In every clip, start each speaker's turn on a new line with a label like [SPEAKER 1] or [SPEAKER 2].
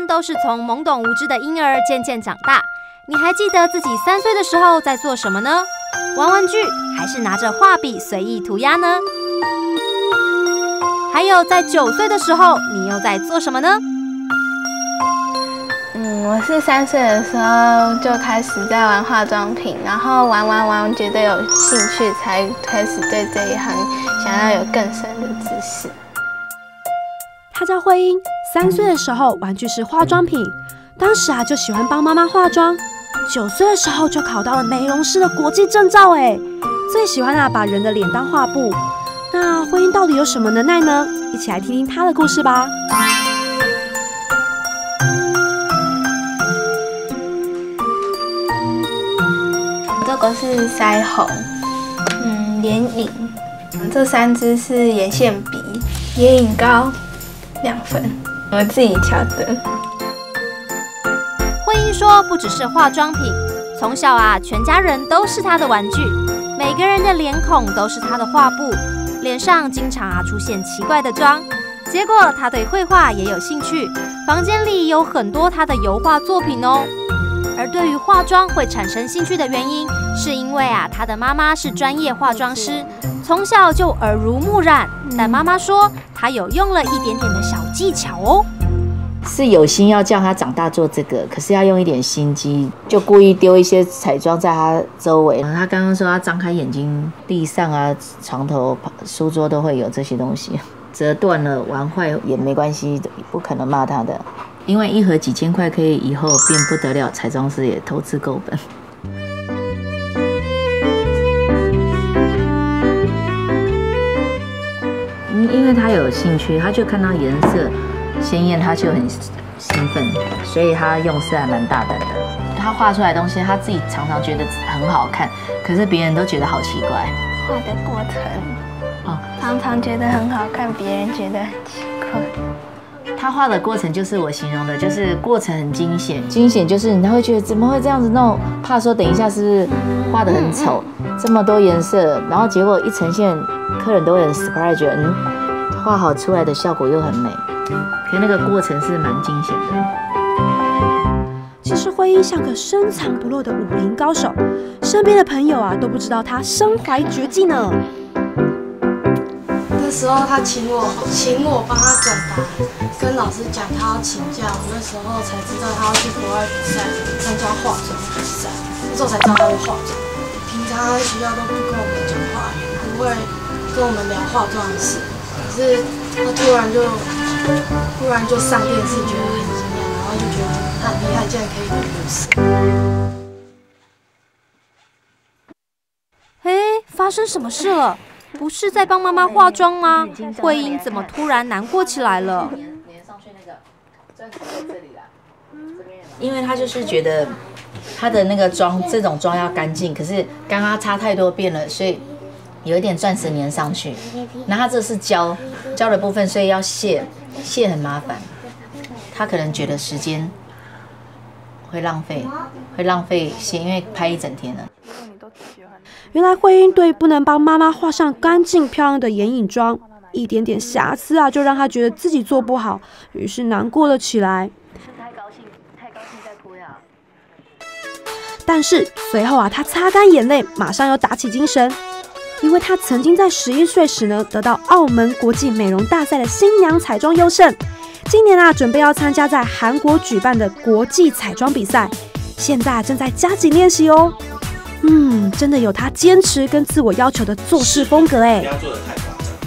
[SPEAKER 1] 都是从懵懂无知的婴儿渐渐长大。你还记得自己3岁的时候在做什么呢？玩玩具，还是拿着画笔随意涂鸦呢？还有在9岁的时候，你又在做什么呢？
[SPEAKER 2] 我是3岁的时候就开始在玩化妆品，然后玩，觉得有兴趣，才开始对这一行想要有更深的知识。
[SPEAKER 3] 她叫慧英，3岁的时候玩具是化妆品，当时就喜欢帮妈妈化妆。9岁的时候就考到了美容师的国际证照，最喜欢把人的脸当画布。那慧英到底有什么能耐呢？一起来听听她的故事吧。
[SPEAKER 2] 这个是腮红，眼影，这3支是眼线笔、眼影膏、亮粉，我自己调的。
[SPEAKER 1] 慧英说，不只是化妆品，从小全家人都是她的玩具，每个人的脸孔都是她的画布，脸上经常出现奇怪的妆。结果她对绘画也有兴趣，房间里有很多她的油画作品哦。而对于化妆会产生兴趣的原因，是因为她的妈妈是专业化妆师，从小就耳濡目染。但妈妈说，她有用了一点点的小技巧哦。
[SPEAKER 4] 是有心要叫他长大做这个，可是要用一点心机，就故意丢一些彩妆在他周围。他刚刚说他张开眼睛，地上床头、书桌都会有这些东西，折断了、玩坏也没关系，不可能骂他的。因为一盒几千块可以以后变不得了，彩妆师也投资够本。因为他有兴趣，他就看到颜色鲜艳，他就很兴奋，所以他用词还蛮大胆的。他画出来的东西，他自己常常觉得很好看，可是别人都觉得好奇怪。
[SPEAKER 2] 画的过程，常常觉得很好看，别人觉得很奇怪。
[SPEAKER 4] 他画的过程就是我形容的，就是过程很惊险，惊险就是你会觉得怎么会这样子弄，怕说等一下是不是画得很丑，这么多颜色，然后结果一呈现，客人都会很 surprise， 觉得画好出来的效果又很美，可是那个过程是蛮惊险的。
[SPEAKER 3] 其实慧英像个深藏不露的武林高手，身边的朋友都不知道她身怀绝技呢。
[SPEAKER 5] 那时候他请我帮他转达，跟老师讲他要请假，我那时候才知道他要去国外比赛，参加化妆比赛，那时候才知道他会化妆。平常在学校都不跟我们讲话，也不会跟我们聊化妆的事，可是他突然就上电视，觉得很惊讶，然后就觉得他很厉害，竟然可以有故事。
[SPEAKER 1] 发生什么事了？不是在帮妈妈化妆吗？慧英怎么突然难过起来了？
[SPEAKER 4] 粘上去那个钻石在这里啦，因为他就是觉得他的那个妆，这种妆要干净，可是刚刚擦太多遍了，所以有一点钻石粘上去。那他这是胶的部分，所以要卸很麻烦。他可能觉得时间会浪费卸，因为拍一整天了。
[SPEAKER 3] 原来慧英对不能帮妈妈画上干净漂亮的眼影妆，一点点瑕疵就让她觉得自己做不好，于是难过了起来。
[SPEAKER 4] 太高兴再哭呀！
[SPEAKER 3] 但是随后她擦干眼泪，马上又打起精神，因为她曾经在11岁时得到澳门国际美容大赛的新娘彩妆优胜，今年准备要参加在韩国举办的国际彩妆比赛，现在正在加紧练习哦。真的有他坚持跟自我要求的做事风格不
[SPEAKER 6] 要做得太夸张。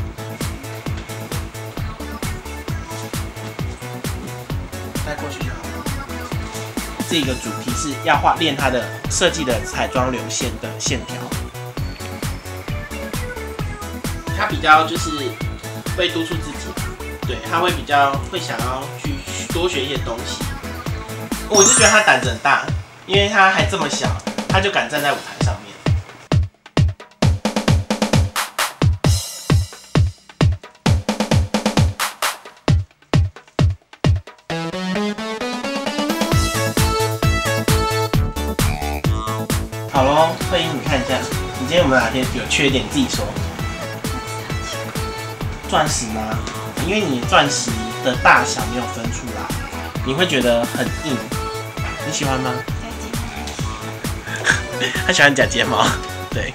[SPEAKER 6] 带过去就好了。这个主题是要练他的设计的彩妆流线的线条。他比较就是会督促自己，对，他会比较会想要去多学一些东西。我是觉得他胆子很大，因为他还这么小，他就敢站在舞台上面。好咯，慧英，你看一下，你今天有没有哪天有缺点？自己说。钻石吗？因为你钻石的大小没有分出来， 你会觉得很硬，你喜欢吗？他喜欢假睫毛，对。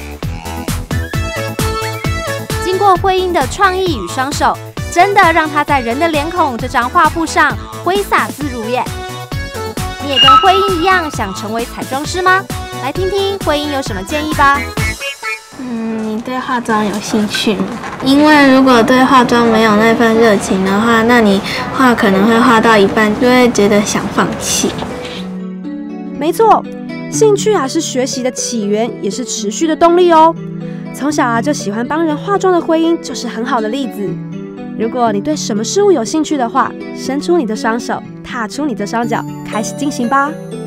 [SPEAKER 1] 经过慧英的创意与双手，真的让她在人的脸孔这张画布上挥洒自如耶！你也跟慧英一样想成为彩妆师吗？来听听慧英有什么建议吧。
[SPEAKER 2] 你对化妆有兴趣吗？因为如果对化妆没有那份热情的话，那你画可能会画到一半就会觉得想放弃。
[SPEAKER 3] 没错，兴趣是学习的起源，也是持续的动力哦。从小就喜欢帮人化妆的慧英就是很好的例子。如果你对什么事物有兴趣的话，伸出你的双手，踏出你的双脚，开始进行吧。